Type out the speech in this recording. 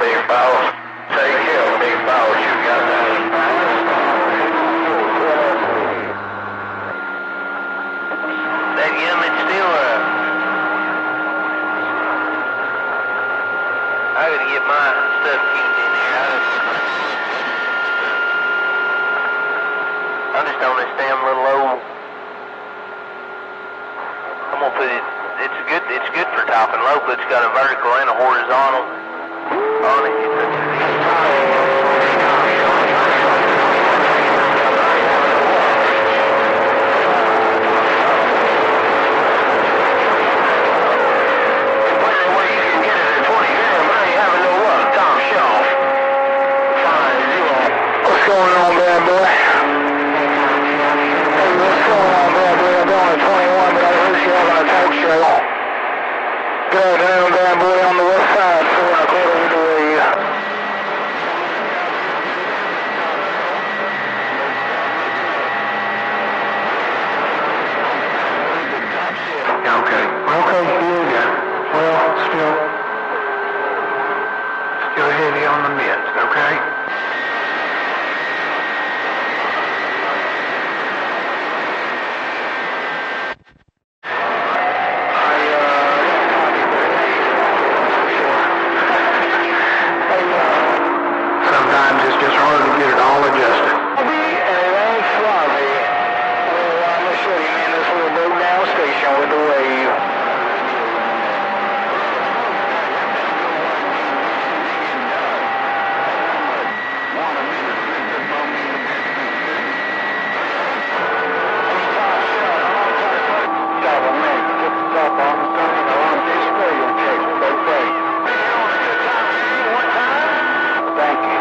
big boss. Take care, big boss. You got that. That it's still I gotta get my stuff queued in here. I'm just on this damn little old. I'm gonna put it. It's good for topping low, but it's got a vertical and a horizontal on it. What's going on, bad boy? Hey, what's going on, bad boy? I'm going to 21, but I heard you having a talk show. Good afternoon, bad boy, on the west side, 4 1/4 with the way. Okay, yeah. Well, still heavy on the mids, okay? Sometimes it's just hard to get it all adjusted. And it ain't floppy. Well, I'm gonna show you, man, this little broke down station with the wave. Stop a minute. Put the top on the thing and I'll display your checks. Okay. Thank you.